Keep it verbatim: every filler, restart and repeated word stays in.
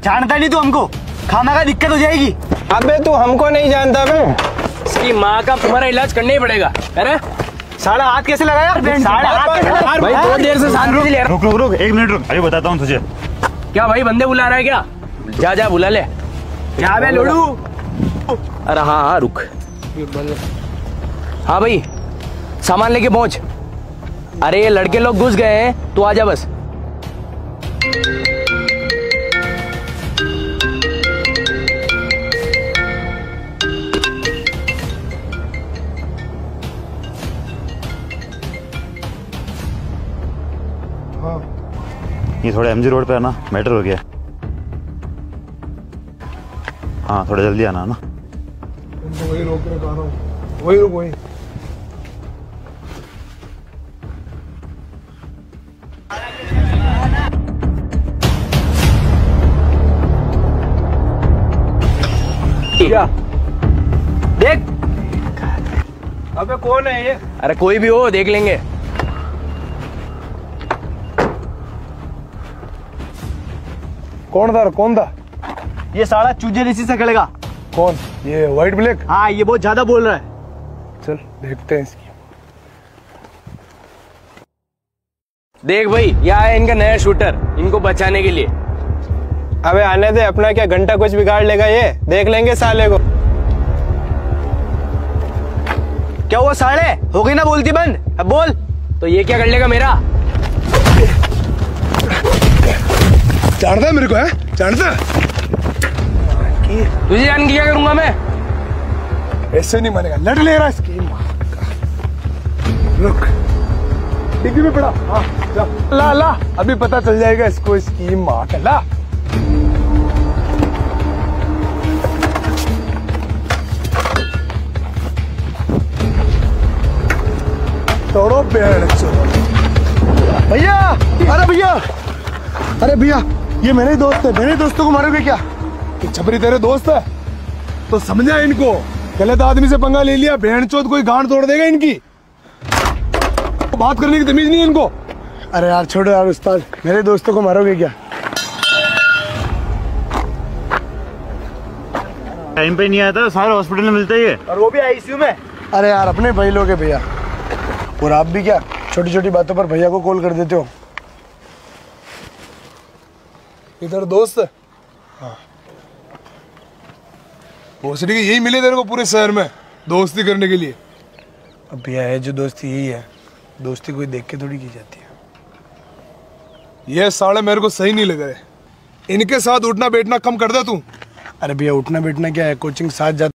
जानता नहीं तू हमको, खाना का दिक्कत हो जाएगी। अबे तू हमको नहीं जानता बे। इसकी माँ का तुम्हारा इलाज करना ही पड़ेगा। अरे साढ़े हाथ कैसे लगाया? साढ़े हाथ कैसे लगाया? भाई बहुत देर से शांति ले। रुक रुक रुक एक मिनट रुक, अभी बताता हूँ तुझे। क्या भाई बंदे बुला रहा है क्या? जा जा बुला ले। क्या बे लोड़ू? अरे हाँ हाँ रुक। हाँ भाई सामान लेके पहुंच। अरे ये लड़के लोग घुस गए हैं, तू आजा बस। ये थोड़ा एमजी रोड पे आना, मैटर हो गया। हाँ थोड़ा जल्दी आना ना। वही रोक रहा हूँ, वही रुक वही। क्या देख? अबे कौन है ये? अरे कोई भी हो, देख लेंगे। कौन था कौन था? ये साला चूजे जैसी से खड़ेगा। कौन? ये व्हाइट ब्लैक? हाँ ये बहुत ज्यादा बोल रहा है। चल देखते हैं इसकी। देख भाई यहाँ है इनका नया शूटर, इनको बचाने के लिए। अबे आने दे, अपना क्या घंटा कुछ बिगाड़ लेगा ये, देख लेंगे साले को। क्या हुआ साले, हो गई ना बोलती बंद? अब बोल। तो ये क्या कर लेगा मेरा? जानता है मेरे को? है जानता है? तुझे जान के क्या करूंगा मैं? ऐसे नहीं मानेगा, लड़ ले रहा इसकी। रुक डिग्गी में पड़ा। हाँ जा ला ला, अभी पता चल जाएगा इसको इसकी माँ का। ला तोड़ो बहन चोद। भैया, अरे भैया, अरे भैया ये मेरे दोस्त है, मेरे दोस्तों को मारोगे क्या? तो छपरी तेरे दोस्त है तो समझा इनको, गलत आदमी से पंगा ले लिया, बहन चोद कोई गांड तोड़ देगा इनकी। तो बात करने की तमीज नहीं है इनको। अरे यार छोड़ो यार उस्ताद, मेरे दोस्तों को मारोगे क्या? टाइम पे नहीं आया था, सारे हॉस्पिटल में मिलता ही है, और वो भी आईसीयू में। अरे यार अपने भाई लोग हैं भैया, और आप भी क्या छोटी छोटी बातों पर भैया को कॉल कर देते हो। इधर दोस्त है? हाँ भोसड़ी के यही मिले तेरे को पूरे शहर में दोस्ती करने के लिए। अब भैया है जो दोस्ती यही है, दोस्ती कोई देख के थोड़ी की जाती है। ये साले मेरे को सही नहीं लग रहे, इनके साथ उठना बैठना कम कर दे तू। अरे भैया उठना बैठना क्या है, कोचिंग साथ जाते